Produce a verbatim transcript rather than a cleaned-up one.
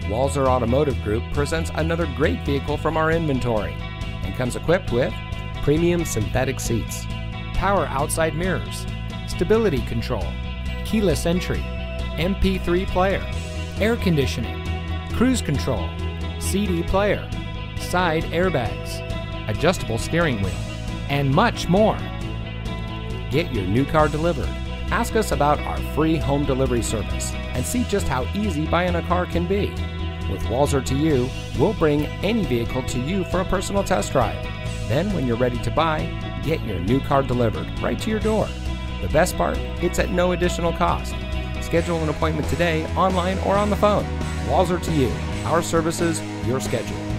Walser Automotive Group presents another great vehicle from our inventory and comes equipped with premium synthetic seats, power outside mirrors, stability control, keyless entry, M P three player, air conditioning, cruise control, C D player, side airbags, adjustable steering wheel, and much more. Get your new car delivered. Ask us about our free home delivery service and see just how easy buying a car can be. With Walser to You, we'll bring any vehicle to you for a personal test drive. Then when you're ready to buy, get your new car delivered right to your door. The best part, it's at no additional cost. Schedule an appointment today, online or on the phone. Walser to You, our services, your schedule.